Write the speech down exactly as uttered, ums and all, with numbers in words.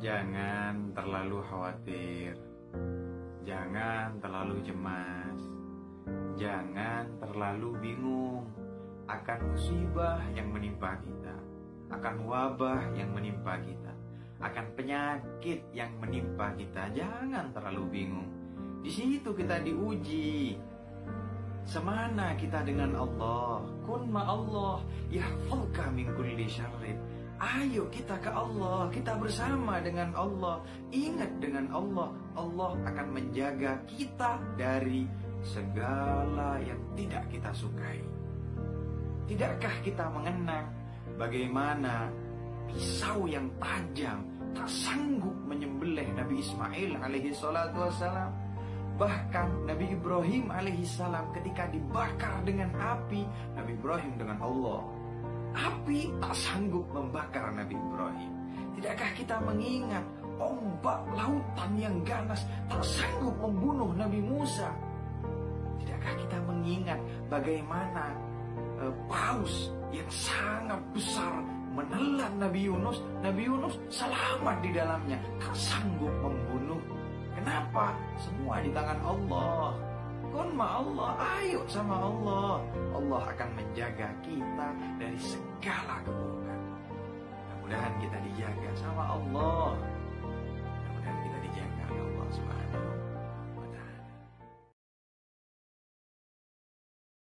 Jangan terlalu khawatir, jangan terlalu cemas, jangan terlalu bingung akan musibah yang menimpa kita, akan wabah yang menimpa kita, akan penyakit yang menimpa kita. Jangan terlalu bingung. Di situ kita diuji. Semana kita dengan Allah. Kun ma Allah yahfazka min kulli syarrin. Ayo kita ke Allah, kita bersama dengan Allah. Ingat dengan Allah, Allah akan menjaga kita dari segala yang tidak kita sukai. Tidakkah kita mengenang bagaimana pisau yang tajam tak sanggup menyembelih Nabi Ismail alaihi salatu wassalam? Bahkan Nabi Ibrahim alaihi salam ketika dibakar dengan api, Nabi Ibrahim dengan Allah, api tak sanggup membakar Nabi Ibrahim. Tidakkah kita mengingat ombak lautan yang ganas tak sanggup membunuh Nabi Musa? Tidakkah kita mengingat bagaimana eh, paus yang sangat besar menelan Nabi Yunus? Nabi Yunus selamat di dalamnya, tak sanggup membunuh. Kenapa? Semua di tangan Allah. Kun ma Allah, ayo sama Allah. Allah akan menjaga kita dari segala keburukan. Mudah-mudahan kita dijaga sama Allah. Mudah-mudahan kita dijaga oleh Allah Subhanahu wa taala.